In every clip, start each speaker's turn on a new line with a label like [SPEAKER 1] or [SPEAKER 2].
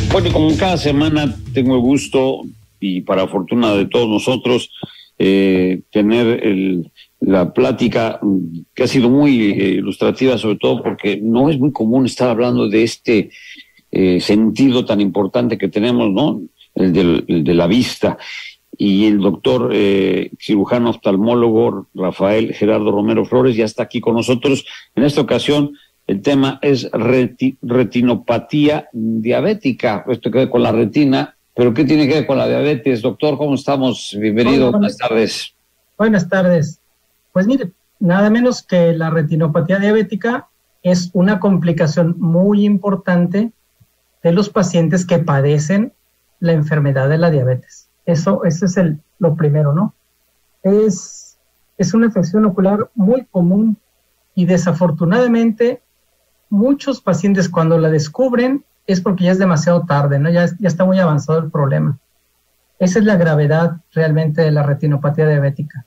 [SPEAKER 1] Bueno, como cada semana tengo el gusto, y para fortuna de todos nosotros, tener la plática que ha sido muy ilustrativa, sobre todo porque no es muy común estar hablando de este sentido tan importante que tenemos, ¿no? El de la vista. Y el doctor cirujano oftalmólogo Rafael Gerardo Romero Flores ya está aquí con nosotros. En esta ocasión el tema es retinopatía diabética, esto que ve con la retina, pero ¿qué tiene que ver con la diabetes? Doctor, ¿cómo estamos? Bienvenido, buenas tardes.
[SPEAKER 2] Buenas tardes. Pues mire, nada menos que la retinopatía diabética es una complicación muy importante de los pacientes que padecen la enfermedad de la diabetes. Ese es lo primero, ¿no? Es una afección ocular muy común y desafortunadamente muchos pacientes cuando la descubren es porque ya es demasiado tarde, ¿no? Ya está muy avanzado el problema. Esa es la gravedad realmente de la retinopatía diabética.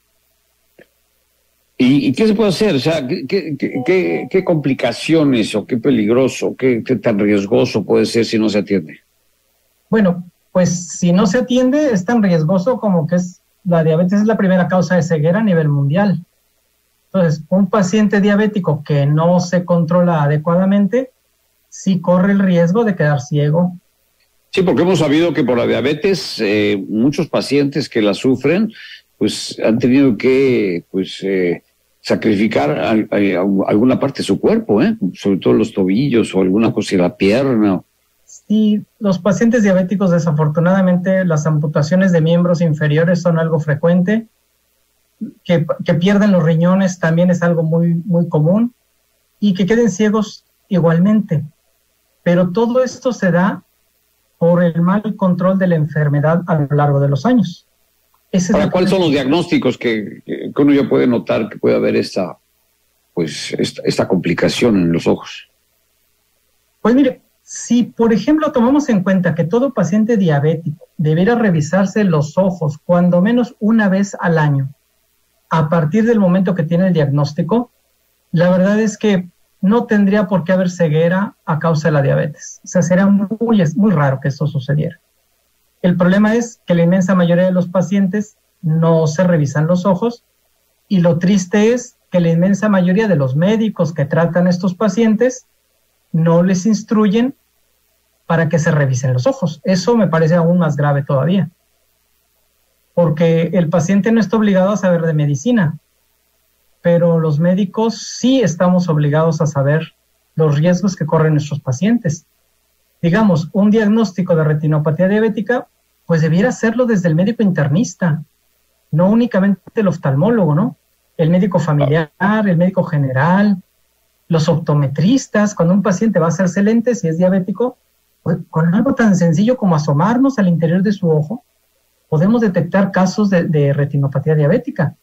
[SPEAKER 1] ¿Y qué se puede hacer? O sea, ¿qué complicaciones o qué peligroso, qué tan riesgoso puede ser si no se atiende?
[SPEAKER 2] Bueno, pues si no se atiende es tan riesgoso como que la diabetes es la primera causa de ceguera a nivel mundial. Entonces, un paciente diabético que no se controla adecuadamente, sí corre el riesgo de quedar ciego.
[SPEAKER 1] Sí, porque hemos sabido que por la diabetes muchos pacientes que la sufren, pues han tenido que sacrificar alguna parte de su cuerpo, sobre todo los tobillos o alguna cosa de la pierna.
[SPEAKER 2] Sí, los pacientes diabéticos desafortunadamente las amputaciones de miembros inferiores son algo frecuente. Que pierden los riñones también es algo muy, muy común, y que queden ciegos igualmente. Pero todo esto se da por el mal control de la enfermedad a lo largo de los años.
[SPEAKER 1] Ahora, ¿cuáles son los diagnósticos que uno ya puede notar que puede haber esta complicación en los ojos?
[SPEAKER 2] Pues mire, si por ejemplo tomamos en cuenta que todo paciente diabético debiera revisarse los ojos cuando menos una vez al año, a partir del momento que tiene el diagnóstico, la verdad es que no tendría por qué haber ceguera a causa de la diabetes. O sea, sería muy raro que esto sucediera. El problema es que la inmensa mayoría de los pacientes no se revisan los ojos, y lo triste es que la inmensa mayoría de los médicos que tratan a estos pacientes no les instruyen para que se revisen los ojos. Eso me parece aún más grave todavía, porque el paciente no está obligado a saber de medicina, pero los médicos sí estamos obligados a saber los riesgos que corren nuestros pacientes. Digamos, un diagnóstico de retinopatía diabética, pues debiera hacerlo desde el médico internista, no únicamente el oftalmólogo, ¿no? El médico familiar, el médico general, los optometristas. Cuando un paciente va a hacerse lentes, si es diabético, pues con algo tan sencillo como asomarnos al interior de su ojo, podemos detectar casos de retinopatía diabética,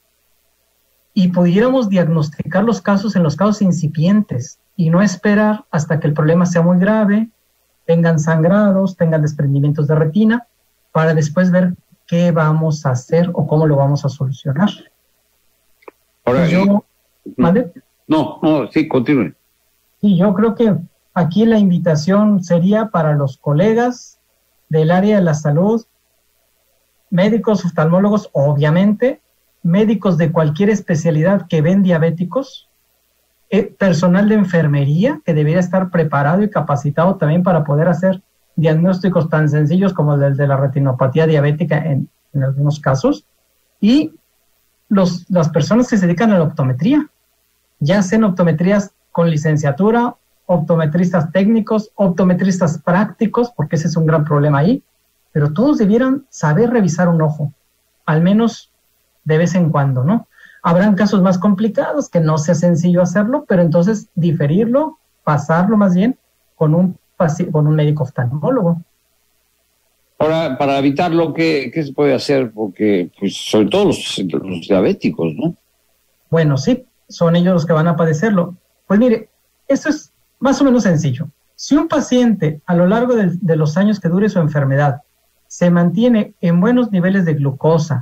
[SPEAKER 2] y pudiéramos diagnosticar los casos en los casos incipientes y no esperar hasta que el problema sea muy grave, tengan sangrados, tengan desprendimientos de retina, para después ver qué vamos a hacer o cómo lo vamos a solucionar.
[SPEAKER 1] Ahora,
[SPEAKER 2] ¿vale?
[SPEAKER 1] No, sí, continúe.
[SPEAKER 2] Sí, yo creo que aquí la invitación sería para los colegas del área de la salud, médicos, oftalmólogos, obviamente, médicos de cualquier especialidad que ven diabéticos, personal de enfermería que debería estar preparado y capacitado también para poder hacer diagnósticos tan sencillos como el de la retinopatía diabética en algunos casos, y las personas que se dedican a la optometría, ya sean optometrías con licenciatura, optometristas técnicos, optometristas prácticos, porque ese es un gran problema ahí, pero todos debieran saber revisar un ojo, al menos de vez en cuando, ¿no? Habrán casos más complicados que no sea sencillo hacerlo, pero entonces diferirlo, pasarlo más bien con un médico oftalmólogo.
[SPEAKER 1] Ahora, para evitarlo, ¿qué se puede hacer? Porque, pues, sobre todo los diabéticos, ¿no?
[SPEAKER 2] Bueno, sí, son ellos los que van a padecerlo. Pues mire, esto es más o menos sencillo. Si un paciente a lo largo de los años que dure su enfermedad se mantiene en buenos niveles de glucosa,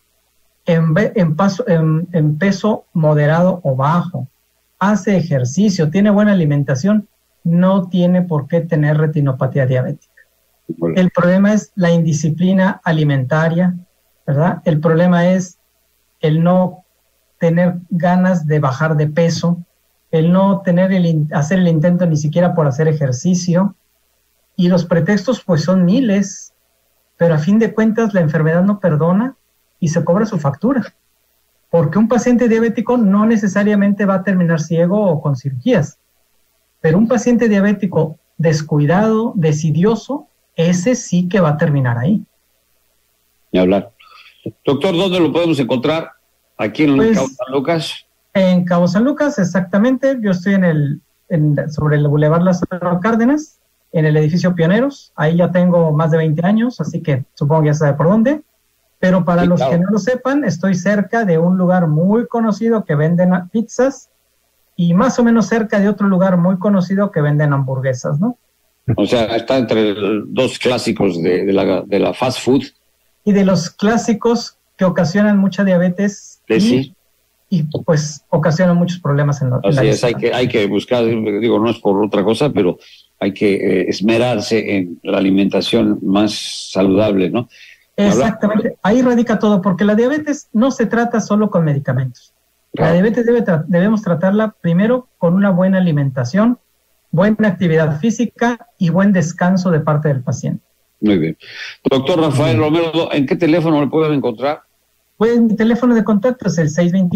[SPEAKER 2] en peso moderado o bajo, hace ejercicio, tiene buena alimentación, no tiene por qué tener retinopatía diabética. El problema es la indisciplina alimentaria, ¿verdad? El problema es el no tener ganas de bajar de peso, el no hacer el intento ni siquiera por hacer ejercicio, y los pretextos pues son miles, pero a fin de cuentas la enfermedad no perdona y se cobra su factura, porque un paciente diabético no necesariamente va a terminar ciego o con cirugías, pero un paciente diabético descuidado, desidioso, ese sí que va a terminar ahí.
[SPEAKER 1] Ni hablar. Doctor, ¿dónde lo podemos encontrar? Aquí en Cabo San Lucas.
[SPEAKER 2] En Cabo San Lucas, exactamente. Yo estoy sobre el Boulevard Lázaro Cárdenas, en el edificio Pioneros. Ahí ya tengo más de 20 años, así que supongo que ya sabe por dónde. Pero para los que no lo sepan, estoy cerca de un lugar muy conocido que venden pizzas y más o menos cerca de otro lugar muy conocido que venden hamburguesas, ¿no?
[SPEAKER 1] O sea, está entre dos clásicos de la fast food.
[SPEAKER 2] Y de los clásicos que ocasionan mucha diabetes y pues ocasionan muchos problemas en la
[SPEAKER 1] Así es, hay que buscar, digo, no es por otra cosa, pero hay que esmerarse en la alimentación más saludable, ¿no?
[SPEAKER 2] Exactamente, ahí radica todo, porque la diabetes no se trata solo con medicamentos. La diabetes debemos tratarla primero con una buena alimentación, buena actividad física y buen descanso de parte del paciente.
[SPEAKER 1] Muy bien. Doctor Rafael Romero, ¿en qué teléfono le pueden encontrar?
[SPEAKER 2] Pues mi teléfono de contacto es el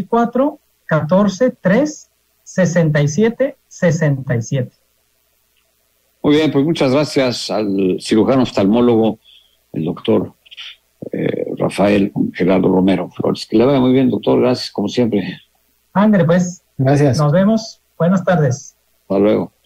[SPEAKER 2] 624-14-3-67-67.
[SPEAKER 1] Muy bien, pues muchas gracias al cirujano oftalmólogo, el doctor Rafael Gerardo Romero Flores. Que le vaya muy bien, doctor. Gracias, como siempre.
[SPEAKER 2] Ándale, pues.
[SPEAKER 3] Gracias.
[SPEAKER 2] Nos vemos. Buenas tardes.
[SPEAKER 1] Hasta luego.